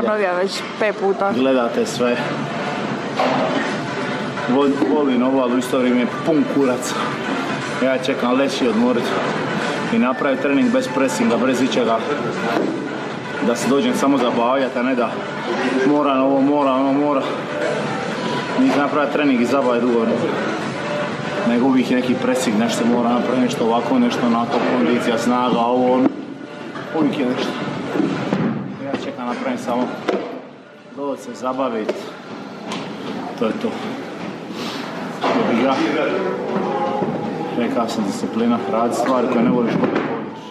ponovio već 5 puta. Gledate sve. Volim ovo, ali u isto vrijeme je pun kurac. Ja čekam leći i odmorit. I napraviti trening bez presinga, bez ičega. Da se dođem samo zabavljati, a ne da mora ovo, mora ono, mora. Nik napraviti trening i zabavljati dugo. Nego uvijek je neki presing, nešto mora napraviti, nešto ovako, nešto onako, kondicija, snaga, ovo ono. Uvijek je nešto. Ja čekam napraviti samo doći se zabaviti. To je to. Igra. Rekao sam disciplina, radi stvari koje ne voliš kod ne voliš.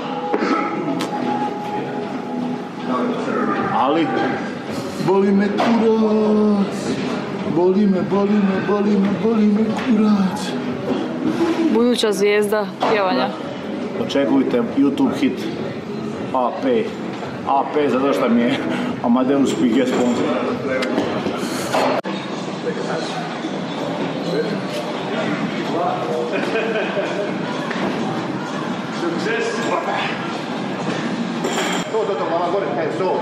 Ali, boli me kurac. Boli me kurac. Buduća zvijezda pjevanja. Očekujte YouTube hit AP. AP zato što mi je Amadeus Piguet sponsor. To, mama gore, to.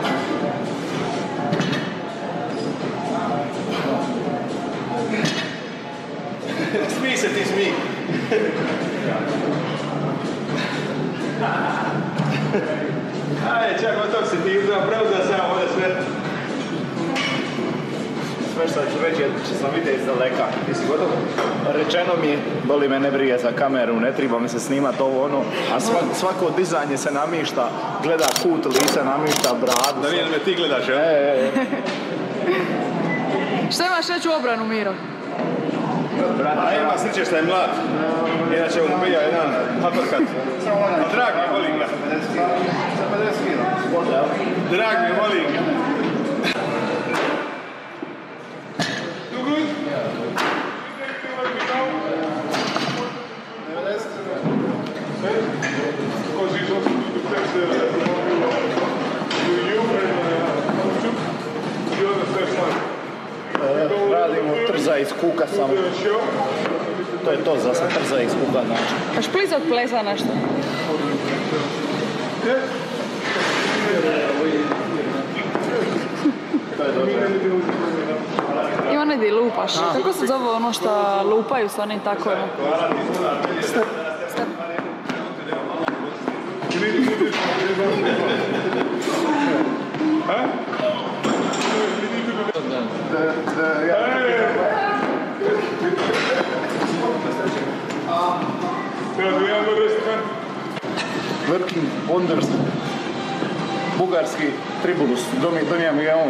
Smij se ti, smij. Ajde, čak od tog si ti preuzeo se ja ovdje sve. Sve što ću reći će sam vidjeti iz daleka. Ti si gotov? Rečeno mi je, boli me ne brige za kameru, ne treba mi se snimat ovo ono, a svako dizanje se namišta, gleda kut lica, namišta bradu. Da vidim me ti gledaš, ja? Šta imaš reći u obranu, Miro? A ima sreće što je mlad, inače mu bija jedan hatorkat. A drag mi, volim ga. Drag mi, volim ga. Radimo trza iz kuka samo. To je to, za se trza iz kuka znači. A šplic od plesa nešto? To je dobro. I one di lupaš. Kako se zove ono što lupaju s onim takovima? Step. Working Wonders, bugarski tribulus, donija mi ga on.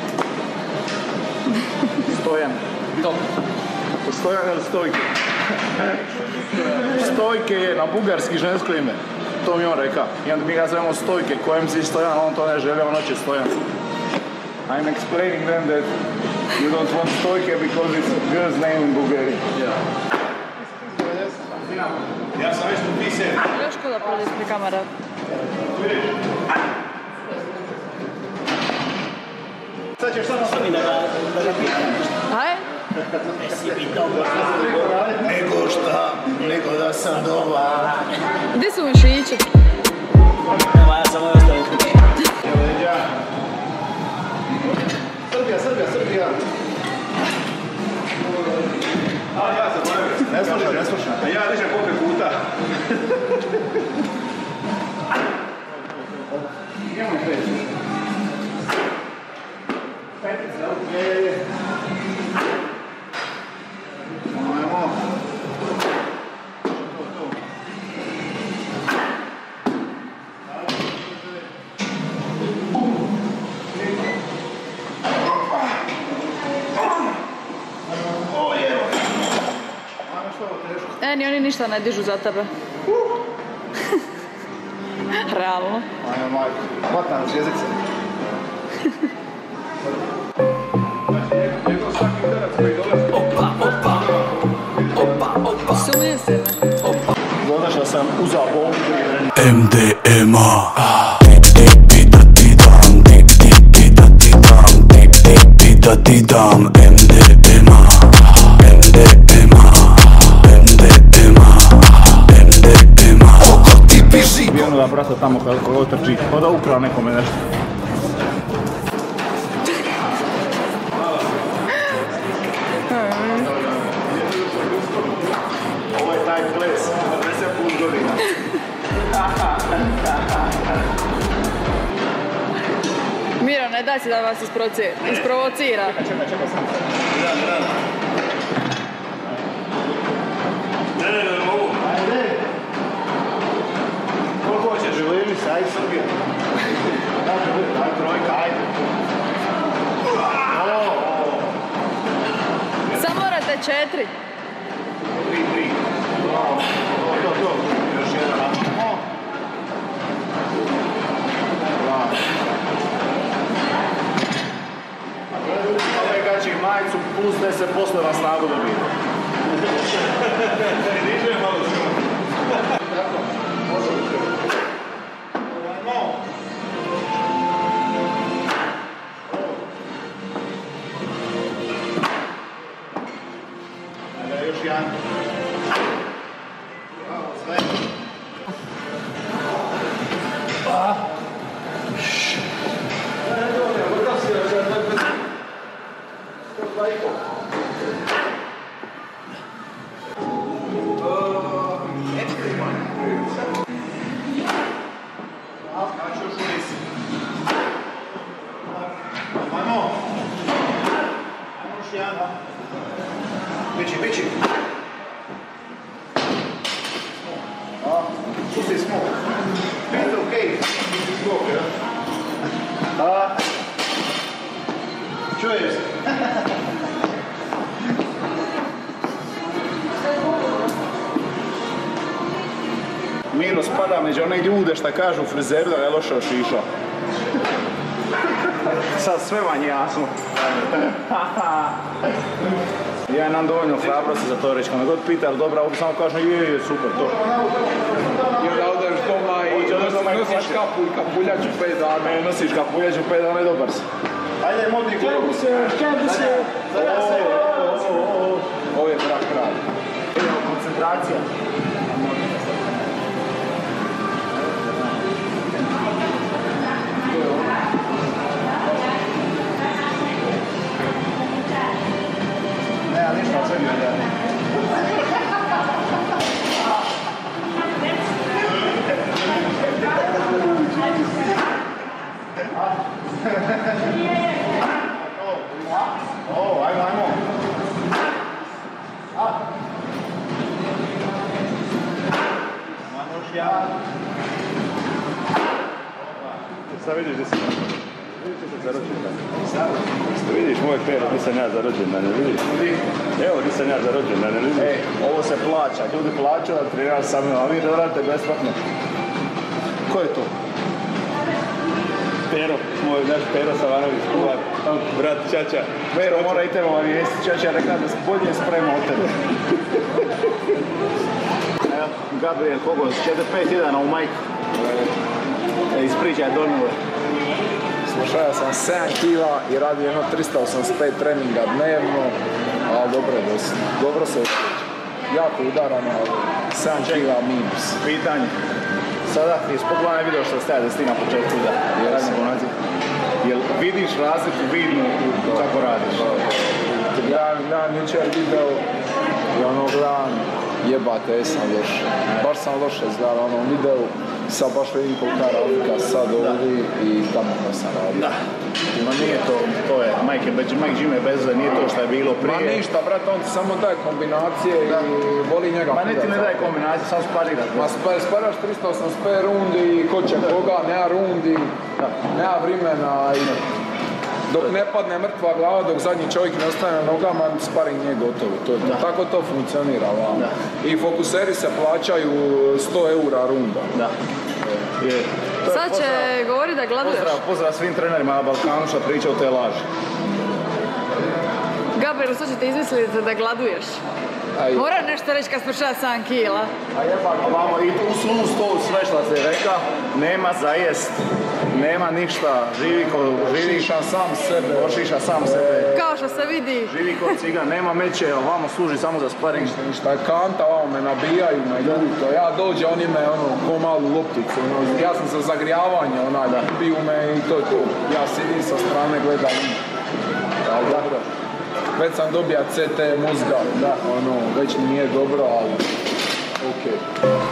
Stojan. Top. Stojan ili Stojke? Stojke je na bugarski žensko ime. To mi on reka. I onda mi ga zovemo Stojke, kojem si Stojan, on to ne želi, on hoće Stojan. I'm explaining them that you don't want Stojke because it's a girl's name in Bulgaria. Ja sam već potpisao. Još ko da prođe ispred kamera. Sad ćeš samo sami da ga pitam. Aj? Nego šta, nego da sam dobar. Gdje su mišići? Evo, ja sam ovo ostavio kući. Evo leđa. Srbija. A ja zaboravim. Ne slušam. A ja dižem popet puta. Imamo pet. Petica, je. Ajmo. Ni oni ništa ne dižu za tebe. Realno. Ajmo majko. Hvatam s jezice. Sumnje se me. Zato što sam uzao bombu. MDMA. Da ti dam MDMA. I ono da brata tamo kako trči, pa da ukrao nekome nešto. daj si da vas isprovocira. Čekaj sam. Ne mogu. Ajde. Koliko hoćeš? Želivi se, ajde Srbija. Ajde trojka, ajde. Samo morate 4. 3. To. Još jedan. Ove gaći majicu plus 10% na snagu dobije. Niže malo što. Tako, možemo. Ajde, još jedan. Sve. Bići. Pusti smok. It's okej. Pusti smok, ja? Čuješ? Miro spada među one ljude šta kažu u frizeru da je loše ošišao. Sad sve manje jasno. Ja imam dovoljno hrabrosti za to reći, kad me god pita, ali dobra, ovdje samo kažem je, super, to. I onda odeš doma i nosiš kapu i kapuljaču 5 dana. Ne, nosiš kapuljaču 5 dana i dobar si. Ajde, modni klub. Čebi se. Ovo je brak rad. Koncentracija. Ne, ali ništa, sve mi je. Ajmo. Još ja. Sad vidiš gdje si. Vidiš moj pero, gdje sam ja za rođendan, vidiš? Evo gdje sam ja za rođendan, vidiš? Ej, ovo se plaća, ljudi plaćaju da treniraš sa mnom, a vi radite besplatno. Ko je to? Pero, moj naš Pero Savanović, kuvar, brat Čača. Pero mora i tebe obavijestiti, Čača rekla da se bolje sprema od tebe. Evo, Gabriel Kogos, 4-5 tjedana u majku. Ispričaj donule. Slušao sam 7 kila i radio jedno 385 treninga dnevno, ali dobro se osjeća. Jako udarano, ali 7 kila minus. Pitanje. Sada ti spogledaj video što staje da si ti na početku da jel vidiš razliku vidnu kako radiš? Gledam jučer video i ono gledam jebate, sam loš. Baš sam loše izgledao onom videu. Sad baš vidim kolika razlika sad ovdje i tamo sam radio. Da. Ma nije to je Mike Jimmy bez nije to što je bilo prije. Ma ništa, brate, on ti samo daje kombinacije i voli njega. Ma ne ti ne daje kombinacije, samo sparirat. Ma sparaš 385 rundi, ko će koga, nema rundi, nema vremena i dok ne padne mrtva glava, dok zadnji čovjek ne ostane na nogama, sparing nije gotovo. Tako to funkcionira vama. I fokuseri se plaćaju 100 eura runda. Da. Sad će govori da gladuješ. Pozdrav svim trenerima na Balkanu što pričaju te laži. Gabriel, sad ćete izmisliti da gladuješ. Mora nešto reći kad spršava 7 kila. A jebak, ovamo, i u svom stolu sve što se reka, nema za jest, nema ništa, živi Ošiša sam sebe. Ošiša sam sebe. Kao što se vidi. Živi kod cigan, nema meče, ovamo služi samo za sparing. Ništa je kanta, ovo me nabijaju na ljuto. Ja dođe, oni me ko malu lopticu. Ja sam za zagrijavanje, biju me i to je to. Ja sidim sa strane, gledam. Dobro. Već sam dobija CT mozga, već mi nije dobro, ali okej.